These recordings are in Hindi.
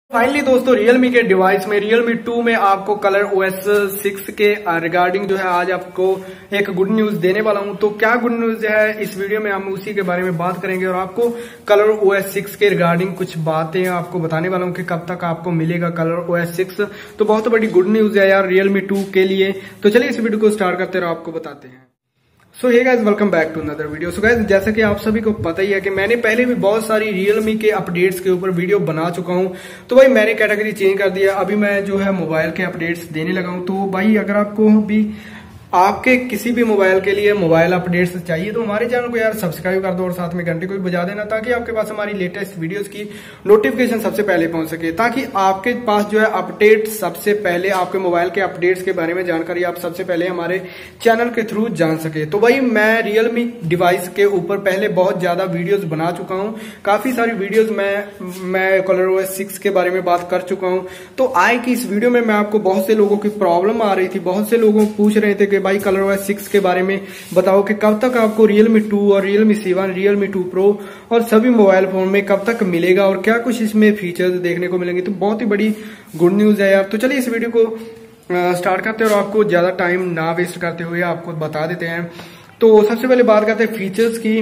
फाइनली दोस्तों Realme के डिवाइस में Realme 2 में आपको कलर OS 6 के रिगार्डिंग जो है आज आपको एक गुड न्यूज देने वाला हूं। तो क्या गुड न्यूज है इस वीडियो में हम उसी के बारे में बात करेंगे और आपको कलर OS 6 के रिगार्डिंग कुछ बातें आपको बताने वाला हूं कि कब तक आपको मिलेगा कलर OS 6। तो बहुत बड़ी गुड न्यूज है यार Realme 2 के लिए। तो चलिए इस वीडियो को स्टार्ट करते रहो, आपको बताते हैं। So hey guys, welcome back to another video. So guys, जैसा कि आप सभी को पता ही है कि मैंने पहले भी बहुत सारी Realme के अपडेट्स के ऊपर वीडियो बना चुका हूं। तो भाई मैंने कैटेगरी चेंज कर दिया, अभी मैं जो है मोबाइल के अपडेट्स देने लगा हूं। तो भाई अगर आपको भी आपके किसी भी मोबाइल के लिए मोबाइल अपडेट्स चाहिए तो हमारे चैनल को यार सब्सक्राइब कर दो और साथ में घंटे को भी बजा देना, ताकि आपके पास हमारी लेटेस्ट वीडियोस की नोटिफिकेशन सबसे पहले पहुंच सके, ताकि आपके पास जो है अपडेट सबसे पहले आपके मोबाइल के अपडेट्स के बारे में जानकारी आप सबसे पहले हमारे चैनल के थ्रू जान सके। तो भाई मैं Realme डिवाइस के ऊपर पहले बहुत ज्यादा वीडियोज बना चुका हूँ, काफी सारी वीडियोज मैं कलर OS 6 के बारे में बात कर चुका हूँ। तो आए कि इस वीडियो में मैं आपको बहुत से लोगों की प्रॉब्लम आ रही थी, बहुत से लोगों पूछ रहे थे भाई कलर OS 6 के बारे में बताओ कि कब तक आपको Realme 2 और Realme 7, Realme 2 Pro और सभी मोबाइल फोन में कब तक मिलेगा और क्या कुछ इसमें फीचर्स देखने को मिलेंगे। तो बहुत ही बड़ी गुड न्यूज है यार। तो चलिए इस वीडियो को स्टार्ट करते हैं और आपको ज्यादा टाइम ना वेस्ट करते हुए आपको बता देते हैं। तो सबसे पहले बात करते हैं फीचर्स की।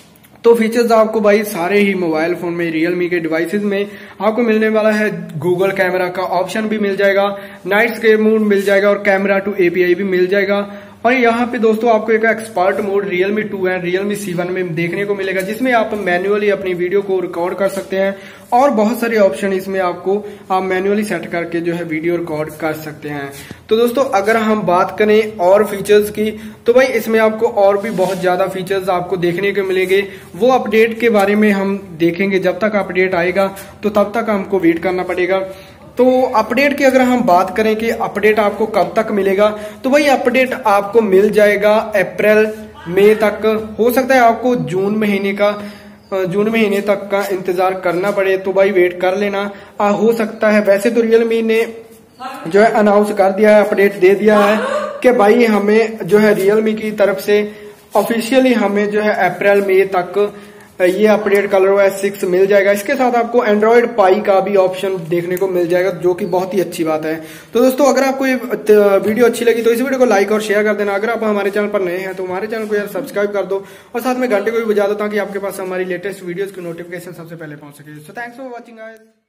तो फीचर्स आपको भाई सारे ही मोबाइल फोन में Realme के डिवाइसेस में आपको मिलने वाला है। गूगल कैमरा का ऑप्शन भी मिल जाएगा, नाइट स्केप मोड मिल जाएगा और कैमरा टू API भी मिल जाएगा। और यहाँ पे दोस्तों आपको एक expert mode Realme 2 and Realme 7 में देखने को मिलेगा, जिसमें आप मैन्युअली अपनी वीडियो को रिकॉर्ड कर सकते हैं और बहुत सारे ऑप्शन इसमें आपको आप मैन्युअली सेट करके जो है वीडियो रिकॉर्ड कर सकते हैं। तो दोस्तों अगर हम बात करें और फीचर्स की, तो भाई इसमें आपको और भी बहुत ज्यादा फीचर्स आपको देखने को मिलेंगे। वो अपडेट के बारे में हम देखेंगे, जब तक अपडेट आएगा तो तब तक हमको वेट करना पड़ेगा। तो अपडेट की अगर हम बात करें कि अपडेट आपको कब तक मिलेगा, तो भाई अपडेट आपको मिल जाएगा अप्रैल मई तक। हो सकता है आपको जून महीने तक का इंतजार करना पड़े, तो भाई वेट कर लेना। हो सकता है, वैसे तो Realme ने जो है अनाउंस कर दिया है, अपडेट दे दिया है कि भाई हमें जो है Realme की तरफ से ऑफिशियली हमें जो है अप्रैल मई तक ये अपडेट कलर OS 6 मिल जाएगा। इसके साथ आपको Android Pie का भी ऑप्शन देखने को मिल जाएगा, जो कि बहुत ही अच्छी बात है। तो दोस्तों अगर आपको ये वीडियो अच्छी लगी तो इस वीडियो को लाइक और शेयर कर देना। अगर आप हमारे चैनल पर नए हैं तो हमारे चैनल को यार सब्सक्राइब कर दो और साथ में घंटे को भी बजा दो, ताकि आपके पास हमारी लेटेस्ट वीडियोस की नोटिफिकेशन सबसे पहले पहुंच सके। So thanks for watching guys.